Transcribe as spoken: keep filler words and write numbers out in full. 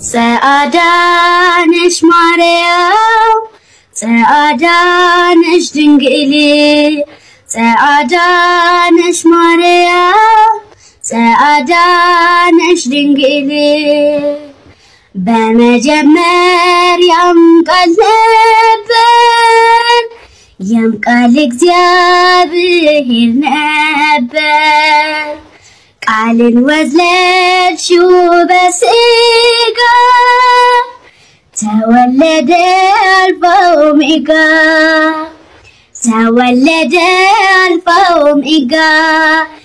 ሰአዳነሽ ማርያም ሰአዳነሽ ድንግል ሰአዳነሽ ማርያም ሰአዳነሽ ድንግል በመጀመሪያም ቃል ነበር ያም ቃል እግዚአብሔር ነበር ቃልን ወለድሽው በሥጋ ተወለደ አልፋ ኦሜጋ ተወለደ አልፋ ኦሜጋ